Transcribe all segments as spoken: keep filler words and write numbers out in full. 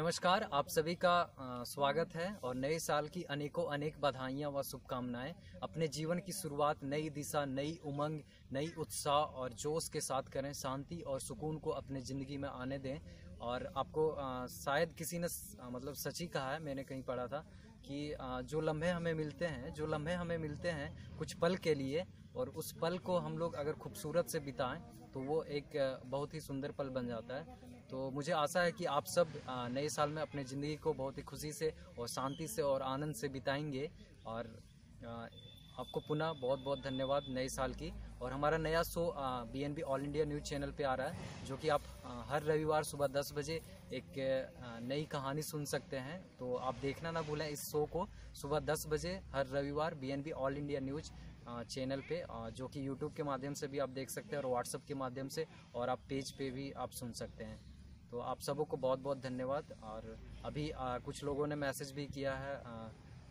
नमस्कार, आप सभी का आ, स्वागत है और नए साल की अनेकों अनेक बधाइयाँ व शुभकामनाएं। अपने जीवन की शुरुआत नई दिशा, नई उमंग, नई उत्साह और जोश के साथ करें। शांति और सुकून को अपने ज़िंदगी में आने दें। और आपको आ, शायद किसी ने आ, मतलब सच ही कहा है, मैंने कहीं पढ़ा था कि आ, जो लम्हे हमें मिलते हैं जो लम्हे हमें मिलते हैं कुछ पल के लिए, और उस पल को हम लोग अगर खूबसूरत से बिताएं तो वो एक बहुत ही सुंदर पल बन जाता है। तो मुझे आशा है कि आप सब नए साल में अपने ज़िंदगी को बहुत ही खुशी से और शांति से और आनंद से बिताएंगे। और आपको पुनः बहुत बहुत धन्यवाद नए साल की। और हमारा नया show B N B all India news channel पे आ रहा है, जो कि आप हर रविवार सुबह दस बजे एक नई कहानी सुन सकते हैं। तो आप देखना ना भूलें इस शो को सुबह दस बजे हर रविवार B N B all India news channel पे, जो कि यूट्यूब के माध्यम से भी आप देख सकते हैं और व्हाट्सएप के माध्यम से, और आप पेज पे भी आप सुन सकते हैं। तो आप सबों को बहुत बहुत धन्यवाद। और अभी आ, कुछ लोगों ने मैसेज भी किया है आ,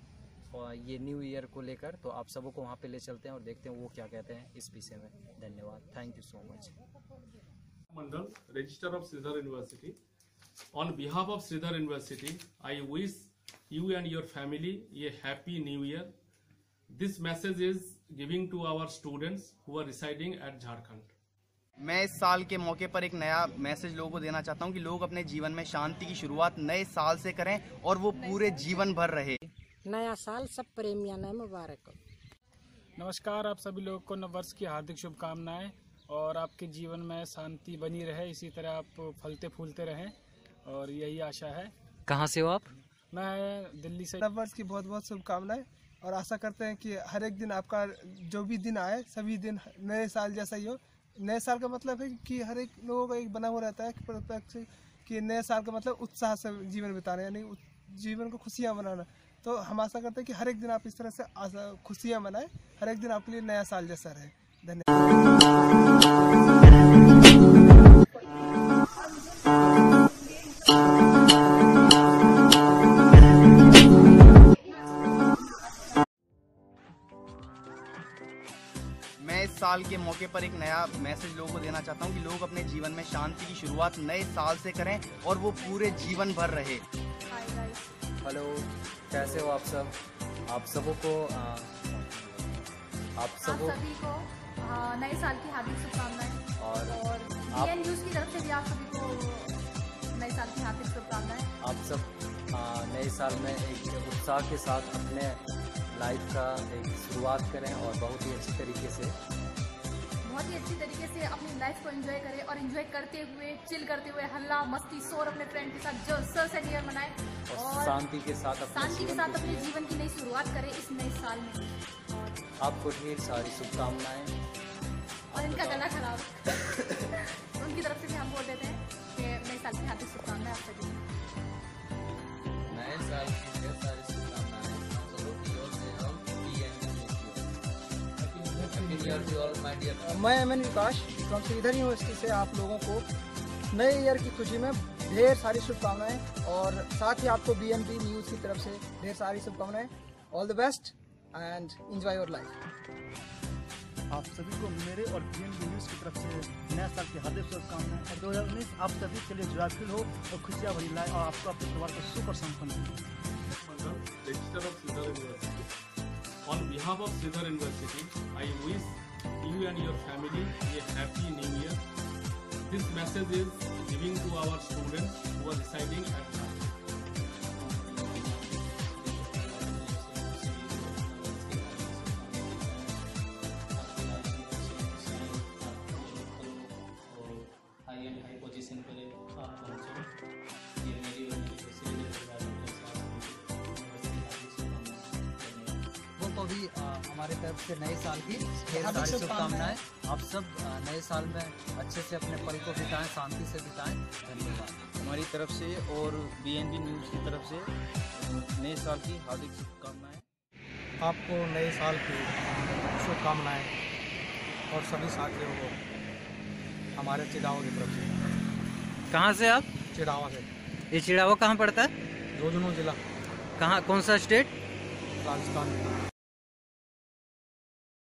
और ये न्यू ईयर को लेकर, तो आप सबों को वहाँ पे ले चलते हैं और देखते हैं वो क्या कहते हैं इस विषय में। धन्यवाद, thank you so much. Mandal, Registrar of Sridhar University. On behalf of Sridhar University, I wish you and your family a happy new year. This message is giving to our students who are residing at Jharkhand. मैं इस साल के मौके पर एक नया message लोगों को देना चाहता हूं कि लोग अपने जीवन में शांति की शुरुआत नए साल से करें और वो पूरे जीवन भर रहे। नया साल सब प्रेमियों ने मुबारक हो। नमस्कार, आप सभी लोगों को नववर्ष की हार्दिक शुभकामनाएं और आपके जीवन में शांति बनी रहे, इसी तरह आप फलते फूलते रहें और यही आशा है। कहाँ से हो आप? मैं दिल्ली से। नववर्ष की बहुत बहुत शुभकामनाएं और आशा करते हैं कि हर एक दिन आपका जो भी दिन आए सभी दिन नए साल जैसा ही हो। नए साल का मतलब है कि हर एक लोगों का एक बना हुआ रहता है कि, कि नए साल का मतलब उत्साह से जीवन बिताना, यानी जीवन को खुशियां मनाना। तो हम आशा करते हैं कि हर एक दिन आप इस तरह से खुशियां मनाएं, हर एक दिन आपके लिए नया साल जैसा रहे। धन्यवाद। मैं इस साल के मौके पर एक नया मैसेज लोगों को देना चाहता हूं कि लोग अपने जीवन में शांति की शुरुआत नए साल से करें और वो पूरे जीवन भर रहे। हेलो, कैसे हो आप सब? आप सबों को आ, आप सबों आप सभी को आ, नए साल की हार्दिक शुभकामनाएं। और, और बी एन न्यूज़ की तरफ से भी आप सभी को नए साल की हार्दिक शुभकामनाएं। आप सब आ, नए साल में एक उत्साह के साथ अपने लाइफ का एक शुरुआत करें और बहुत ही अच्छी तरीके से बहुत ही अच्छी तरीके से अपनी लाइफ को एंजॉय करें और एंजॉय करते हुए, चिल करते हुए, हल्ला मस्ती शोर अपने फ्रेंड के साथ जो सर से ईयर मनाएं और शांति के साथ अपने शांति के जीवन साथ को अपने जिएं। जीवन की नई शुरुआत करें इस नए साल में। और आपको ढेर सारी शुभकामनाएं। और इनका गला खराब उनकी तरफ से भी हम बोल देते हैं कि नए साल की हार्दिक शुभकामनाएं आप सभी। नए साल की ढेर सारी शुभकामनाएं हम सबों की ओर से हम बी एन न्यूज़। मैं M N Vikas from Shridhar university से आप लोगों को नए ईयर की खुशी में ढेर सारी शुभकामनाएं और साथ ही आपको बी एन बी न्यूज़ की तरफ से ढेर सारी शुभकामनाएं। All the best and enjoy your life. आप सभी को मेरे और बी एन बी न्यूज़ की तरफ से नया साल की हार्दिक शुभकामनाएं और दो हज़ार उन्नीस आप सभी के लिए जोयफुल हो और खुशियाँ भरी लाए और आपको अपने परिवार को सुख और संपन्न हो। Registrar of Sridhar University. On behalf of Sridhar University, I wish you and your family a happy new year. This message is giving to our students who are residing at Jharkhand. High and high position पे आप पहुंचे, ये मेरी और मेरी खुशी के साथ वो तो भी आ, हमारे तरफ से नए साल की ढेर सारी शुभकामनाएं। आप सब आ, नए साल में अच्छे से अपने पल को बिताएं, शांति से बिताएं। धन्यवाद हमारी तरफ से और बी एन बी न्यूज़ की तरफ से नए साल की हार्दिक शुभकामनाएं। आपको नए साल की शुभकामनाएं और सभी साथियों को हमारे चिड़ावा की तरफ से। कहाँ से आप? चिड़ावा से। ये चिड़ावा कहाँ पड़ता है? झुंझुनू जिला। कहाँ, कौन सा स्टेट? राजस्थान।